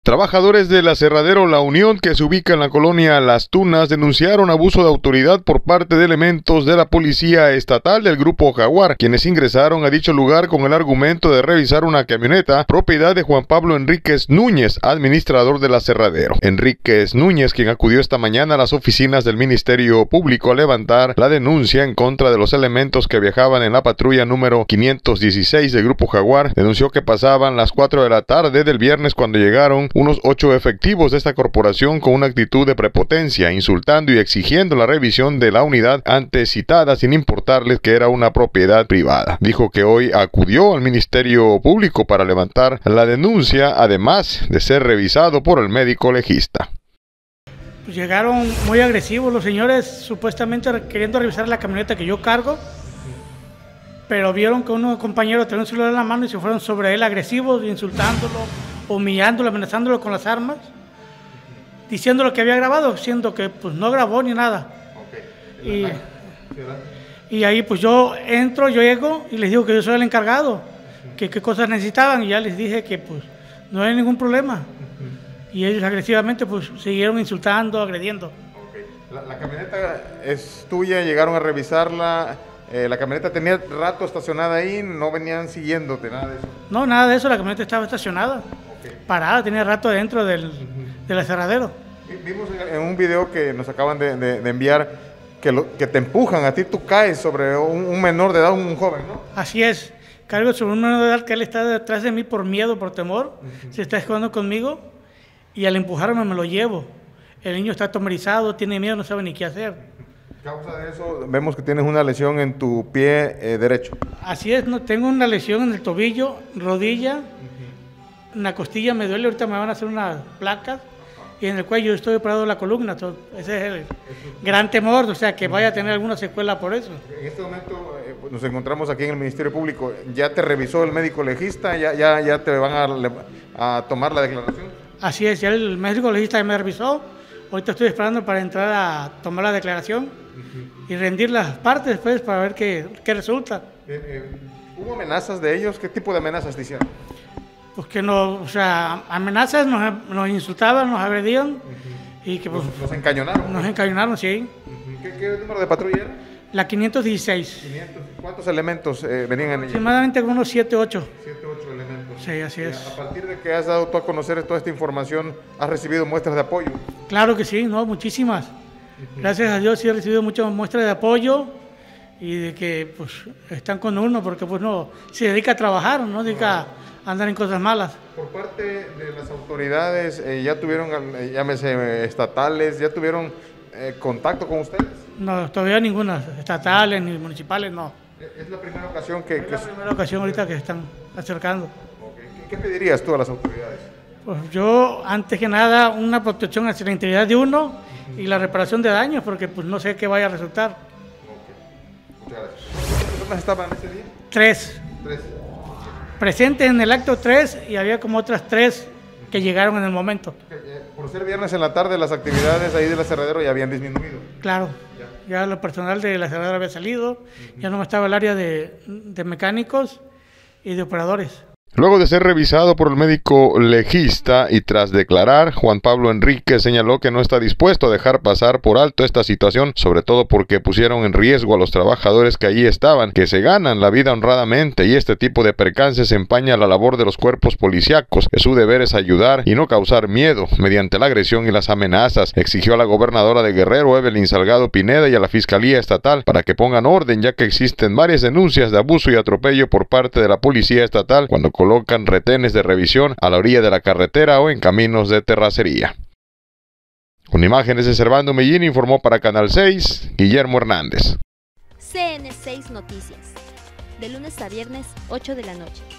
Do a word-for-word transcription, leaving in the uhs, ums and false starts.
Trabajadores del aserradero La Unión, que se ubica en la colonia Las Tunas, denunciaron abuso de autoridad por parte de elementos de la policía estatal del Grupo Jaguar, quienes ingresaron a dicho lugar con el argumento de revisar una camioneta propiedad de Juan Pablo Enríquez Núñez, administrador del aserradero. Enríquez Núñez, quien acudió esta mañana a las oficinas del Ministerio Público a levantar la denuncia en contra de los elementos que viajaban en la patrulla número quinientos dieciséis del Grupo Jaguar, denunció que pasaban las cuatro de la tarde del viernes cuando llegaron unos ocho efectivos de esta corporación con una actitud de prepotencia, insultando y exigiendo la revisión de la unidad antes citada sin importarles que era una propiedad privada. Dijo que hoy acudió al Ministerio Público para levantar la denuncia, además de ser revisado por el médico legista. Pues llegaron muy agresivos los señores, supuestamente queriendo revisar la camioneta que yo cargo, pero vieron que unos compañeros tenían un celular en la mano y se fueron sobre él agresivos, insultándolo, humillándolo, amenazándolo con las armas, diciéndolo que había grabado, siendo que pues no grabó ni nada. Okay. Y, y ahí pues yo entro, yo llego y les digo que yo soy el encargado, que qué cosas necesitaban, y ya les dije que pues no hay ningún problema. Y ellos agresivamente pues siguieron insultando, agrediendo. Okay. La, la camioneta es tuya, llegaron a revisarla. Eh, la camioneta tenía rato estacionada ahí, no venían siguiéndote, nada de eso. No, nada de eso, la camioneta estaba estacionada, okay, parada, tenía rato dentro del, uh-huh. del aserradero. Vimos en un video que nos acaban de, de, de enviar que, lo, que te empujan, a ti tú caes sobre un, un menor de edad, un joven, ¿no? Así es, cargo sobre un menor de edad que él está detrás de mí por miedo, por temor, uh-huh. se está escondiendo conmigo y al empujarme me lo llevo. El niño está atemorizado, tiene miedo, no sabe ni qué hacer. Causa de eso, vemos que tienes una lesión en tu pie eh, derecho. Así es, no, tengo una lesión en el tobillo, rodilla, uh-huh. en la costilla me duele, ahorita me van a hacer unas placas, uh-huh. y en el cuello estoy operado de la columna, todo, ese es el eso. gran temor, o sea, que vaya a tener alguna secuela por eso. En este momento eh, nos encontramos aquí en el Ministerio Público, ¿ya te revisó el médico legista? ¿Ya, ya, ya te van a, a tomar la declaración? Así es, ya el médico legista me revisó, ahorita estoy esperando para entrar a tomar la declaración y rendir las partes después para ver qué, qué resulta. Eh, eh, ¿Hubo amenazas de ellos? ¿Qué tipo de amenazas te hicieron? Pues que nos, o sea, amenazas, nos, nos insultaban, nos agredían, uh-huh. y que pues... ¿Nos, nos encañonaron? Nos encañonaron, sí. Uh-huh. ¿Qué, ¿Qué número de patrulla era? La quinientos dieciséis. quinientos. ¿Cuántos elementos eh, venían en ella? Aproximadamente unos siete, ocho. siete, ocho elementos. Sí, así es. A partir de que has dado tú a conocer toda esta información, ¿has recibido muestras de apoyo? Claro que sí, no, muchísimas. Gracias a Dios sí he recibido muchas muestras de apoyo y de que pues están con uno porque pues no se dedica a trabajar, no se dedica a andar en cosas malas. Por parte de las autoridades, eh, ya tuvieron, eh, llámese estatales, ya tuvieron eh, contacto con ustedes. No, todavía ninguna, estatales ni municipales, no. Es la primera ocasión que... Es que la primera ocasión ahorita que están acercando. Okay. ¿Qué, ¿Qué pedirías tú a las autoridades? Pues yo, antes que nada, una protección hacia la integridad de uno y la reparación de daños, porque pues no sé qué vaya a resultar. Okay. Muchas gracias. ¿Cuántas personas estaban ese día? Tres. Tres. Presentes en el acto tres y había como otras tres que llegaron en el momento. Por ser viernes en la tarde, las actividades ahí del aserradero ya habían disminuido. Claro, ya, ya lo personal del aserradero había salido, uh-huh. ya no estaba el área de, de mecánicos y de operadores. Luego de ser revisado por el médico legista y tras declarar, Juan Pablo Enríquez señaló que no está dispuesto a dejar pasar por alto esta situación, sobre todo porque pusieron en riesgo a los trabajadores que allí estaban, que se ganan la vida honradamente, y este tipo de percances empaña la labor de los cuerpos policíacos, que su deber es ayudar y no causar miedo mediante la agresión y las amenazas. Exigió a la gobernadora de Guerrero, Evelyn Salgado Pineda, y a la Fiscalía Estatal para que pongan orden, ya que existen varias denuncias de abuso y atropello por parte de la Policía Estatal cuando colocan retenes de revisión a la orilla de la carretera o en caminos de terracería. Con imágenes de Servando Mellín, informó para Canal seis, Guillermo Hernández. C N seis Noticias, de lunes a viernes, ocho de la noche.